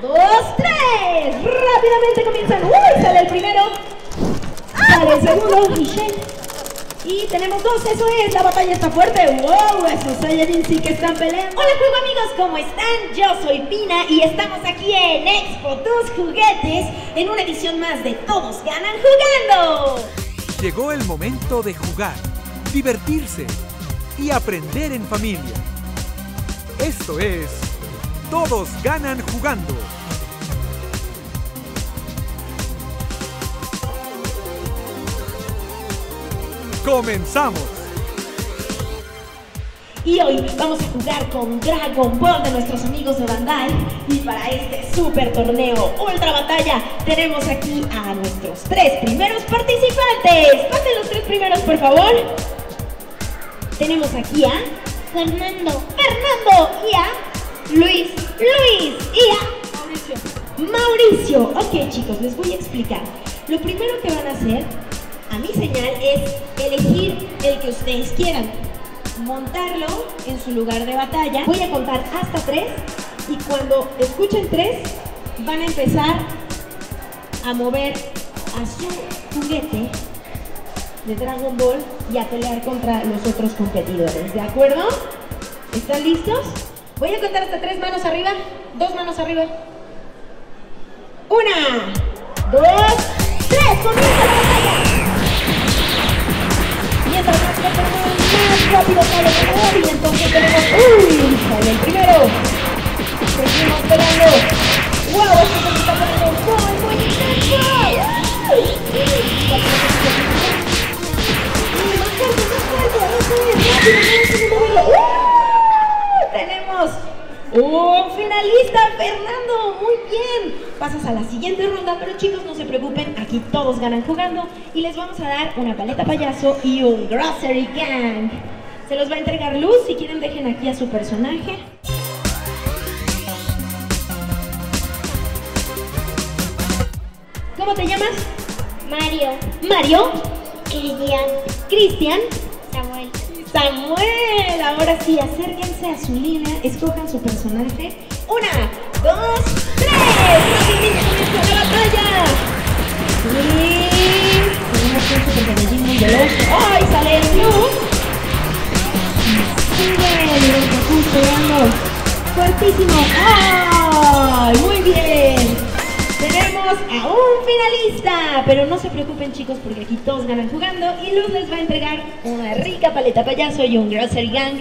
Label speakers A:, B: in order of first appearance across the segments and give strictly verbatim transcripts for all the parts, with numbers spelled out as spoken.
A: dos, tres. Rápidamente comienzan. ¡Uy! Sale el primero. Sale el segundo. Michelle. Y tenemos dos, eso es, la batalla está fuerte. ¡Wow! Esos Saiyajin sí que están peleando. Hola juego amigos, ¿cómo están? Yo soy Pina y estamos aquí en Expo Tus Juguetes en una edición más de Todos Ganan Jugando.
B: Llegó el momento de jugar, divertirse y aprender en familia. Esto es Todos Ganan Jugando. ¡Comenzamos!
A: Y hoy vamos a jugar con Dragon Ball de nuestros amigos de Bandai. Y para este super torneo Ultra Batalla tenemos aquí a nuestros tres primeros participantes. Pasen los tres primeros, por favor. Tenemos aquí a
C: Fernando,
A: Fernando y a
C: Luis,
A: Luis y a
C: Mauricio.
A: Mauricio. Ok chicos, les voy a explicar. Lo primero que van a hacer a mi señal es elegir el que ustedes quieran, montarlo en su lugar de batalla. Voy a contar hasta tres y cuando escuchen tres van a empezar a mover a su juguete de Dragon Ball y a pelear contra los otros competidores, ¿de acuerdo? ¿Están listos? Voy a contar hasta tres, manos arriba, dos manos arriba. Una, dos, tres, comienza la batalla. Mientras más más rápido sale el ganador y entonces tenemos... ¡Uy! Sale el primero. Seguimos peleando. ¡Wow! Esto se está poniendo muy, muy intenso. ¡Uy! ¡Más fuerte, más fuerte! ¡Eso es! ¡Rápido! ¡Vamos a moverlo! ¡Uh! Tenemos un finalista, Fernando. Muy bien. Pasas a la siguiente ronda, pero chicos, no se preocupen. Aquí todos ganan jugando y les vamos a dar una paleta payaso y un Grocery Gang. Se los va a entregar Luz. Si quieren, dejen aquí a su personaje. ¿Cómo te llamas?
C: Mario,
A: Mario.
C: Cristian,
A: Cristian.
C: Samuel.
A: Samuel. Ahora sí, acérquense a su línea. Escojan su personaje. Una, dos, tres. ¡Rápidamente comienza la batalla! Y... tenemos un super Saiyajin muy veloz. ¡Ay! Sale el Blue. Sigue el Goku pegando fuertísimo. ¡Ay! Muy bien. Tenemos a un finalista, pero no se preocupen chicos porque aquí todos ganan jugando y Luz les va a entregar una rica paleta payaso y un Grocery Gang.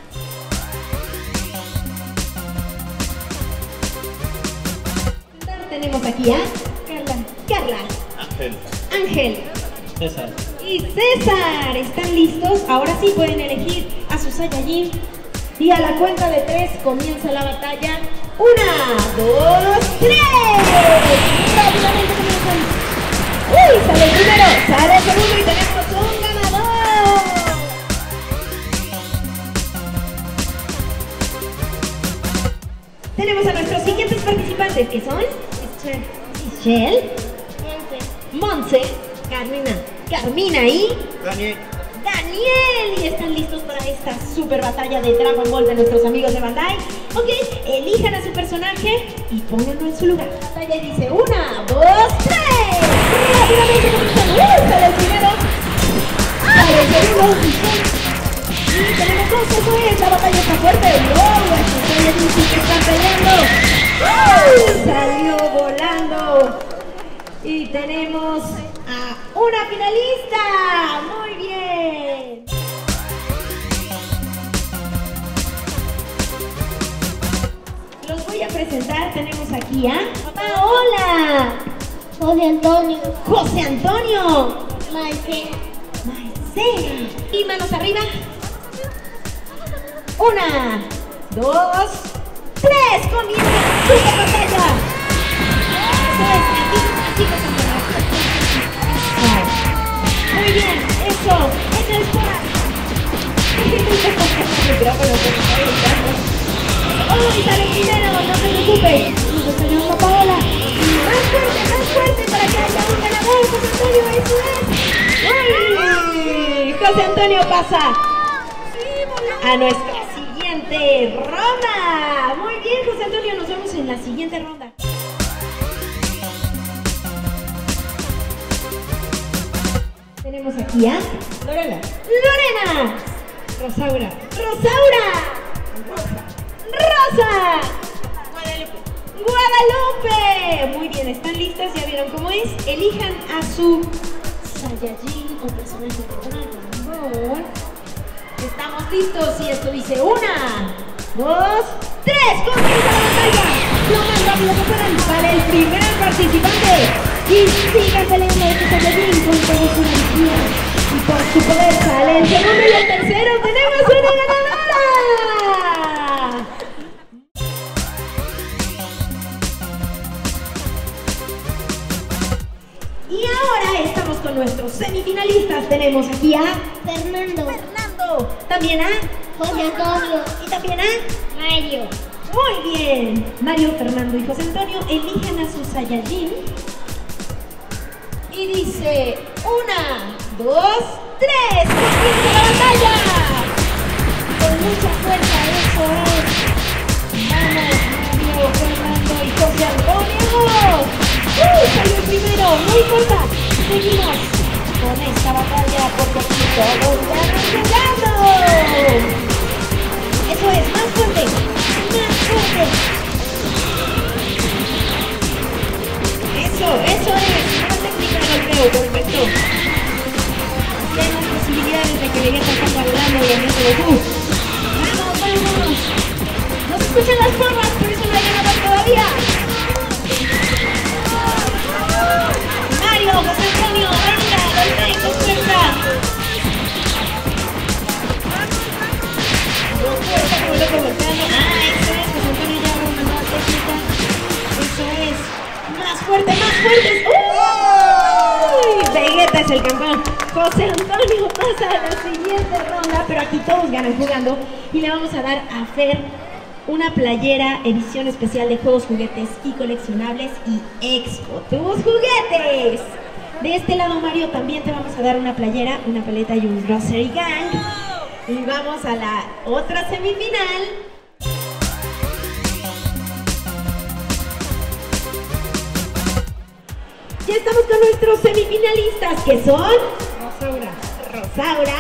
A: Tenemos aquí a
C: Carla,
A: Carla,
D: Ángel,
A: Ángel
D: César
A: y César. ¿Están listos? Ahora sí pueden elegir a su Saiyajin y a la cuenta de tres comienza la batalla. Una, dos, tres. Rápidamente comienzan. ¡Uy! Sale el primero, sale el segundo y tenemos un ganador. Tenemos a nuestros siguientes participantes que son Michelle, Monse, Carmina, Carmina y
D: Daniel.
A: Daniel. Y están listos para esta super batalla de Dragon Ball de nuestros amigos de Bandai. Ok, elijan a su personaje y pónganlo en su lugar. La batalla dice una, dos, tres. Rápidamente comienzan. ¡Uh! Sale el primero. Sale el segundo. Y tenemos dos, eso es. La batalla está fuerte. ¡Wow! Estos Saiyajin sí que están peleando. ¡Uh! Salió volando. Y tenemos a una finalista. Muy bien. Los voy a presentar. Tenemos aquí a Paola,
C: José Antonio,
A: José Antonio,
C: Marcela,
A: Marcela. Y manos arriba. Una, dos, tres. Comienza la super batalla. Eso es, aquí, aquí, José Antonio. Muy bien, eso, eso es para... ¡Oh! Sale primero! ¡No se preocupe! ¡Nos está ayudando Paola! ¡Más fuerte, más fuerte para que haya un ganador! ¡José Antonio, eso es! ¡Uy! José Antonio pasa a nuestra siguiente ronda. Muy bien, José Antonio, nos vemos en la siguiente ronda. Tenemos aquí a Lorena. Lorena. Rosaura. Rosaura. Rosa. Rosa.
C: Guadalupe.
A: Guadalupe. Muy bien, ¿están listas? ¿Ya vieron cómo es? Elijan a su Saiyajin o personaje de Dragon Ball. Estamos listos y esto dice una, dos, tres. ¡Comienza la batalla! Lo más rápido que puedan para el primer participante. Y sigan peleando este Saiyajin con toda su energía. Y por su poder sale el segundo y el tercero. ¡Tenemos una ganadora! Y ahora estamos con nuestros semifinalistas. Tenemos aquí a
C: Fernando.
A: Fernando. También a
C: José Antonio.
A: y también a
C: Mario.
A: Muy bien. Mario, Fernando y José Antonio eligen a su Saiyajin. Y dice una, dos, tres. ¡Comienza la batalla! Con mucha fuerza, eso es. Vamos, Mario, Fernando y José Antonio. ¡Uh! Salió el primero, no importa. Seguimos con esta batalla porque aquí todos ganan jugando. Eso es, más fuerte, más fuerte. Eso, eso es, una técnica de golpeo, perfecto. Así hay más posibilidades de que Vegeta salga volando y en ese Goku. ¡Vamos, vamos! ¡No se escuchan las porras, por eso no hay ganador todavía! Mario, José Antonio, venga, golpea con fuerza. Goku está como loco golpeando. Ah, eso es, José Antonio ya hago una nueva técnica. Eso es. Más fuerte, más fuerte. ¡Uy! Vegeta es el campeón. José Antonio pasa a la siguiente ronda, pero aquí todos ganan jugando. Y le vamos a dar a Fer una playera edición especial de juegos, juguetes y coleccionables y Expo Tus Juguetes. De este lado, Mario, también te vamos a dar una playera, una paleta y un Grocery Gang. Y vamos a la otra semifinal. Ya estamos con nuestros semifinalistas, que son Rosaura, Rosaura,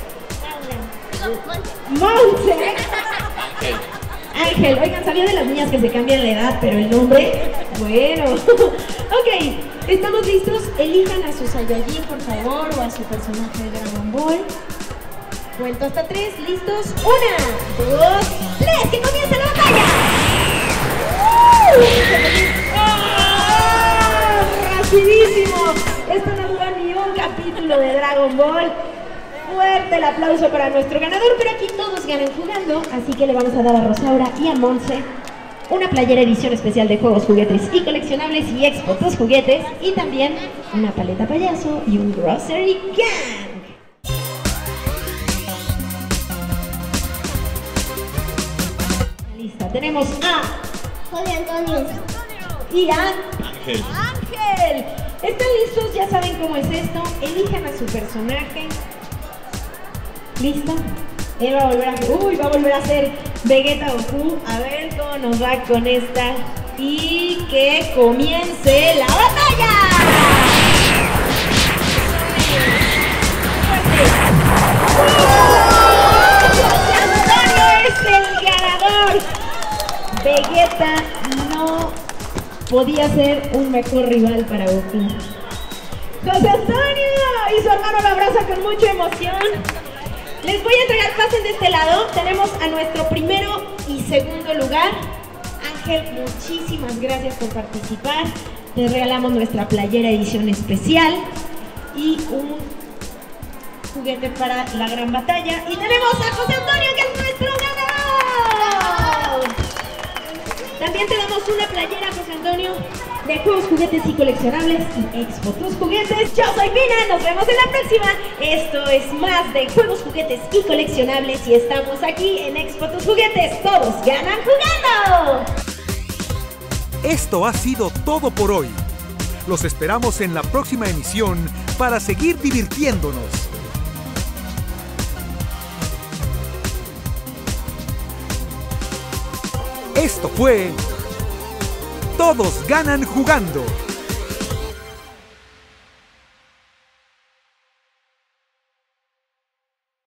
A: Montse, Ángel. Oigan, sabía de las niñas que se cambian la edad, pero el nombre, bueno. Ok, ¿estamos listos? Elijan a su Saiyajin, por favor, o a su personaje de Dragon Ball. Cuento hasta tres, ¿listos? Una, dos, tres, ¡que comience la batalla! ¡Ah! ¡Rapidísimo! Esto no dura ni un capítulo de Dragon Ball. Fuerte el aplauso para nuestro ganador, pero aquí todos ganan jugando, así que le vamos a dar a Rosaura y a Montse una playera edición especial de juegos, juguetes y coleccionables y Expo Tus Juguetes, y también una paleta payaso y un Grocery Gang. Lista, tenemos a
C: José Antonio.
A: y a
D: Ángel.
A: Ángel. ¿Están listos? Ya saben cómo es esto. Elijan a su personaje. ¿Listo? Él va a volver a... Uy, va a volver a ser Vegeta Goku. A ver cómo nos va con esta. Y que comience la batalla. ¡Antonio es el ganador! Vegeta no podía ser un mejor rival para Goku. ¡José Antonio! Y su hermano lo abraza con mucha emoción. Les voy a entregar, pasen de este lado. Tenemos a nuestro primero y segundo lugar. Ángel, muchísimas gracias por participar. Te regalamos nuestra playera edición especial y un juguete para la gran batalla. Y tenemos a José Antonio, que es nuestro ganador. También te damos una playera, José Antonio, de juegos, juguetes y coleccionables y Expo Tus Juguetes. Yo soy Mina, nos vemos en la próxima. Esto es más de juegos, juguetes y coleccionables y estamos aquí en Expo Tus Juguetes. Todos ganan jugando.
B: Esto ha sido todo por hoy. Los esperamos en la próxima emisión para seguir divirtiéndonos. Esto fue Todos Ganan Jugando.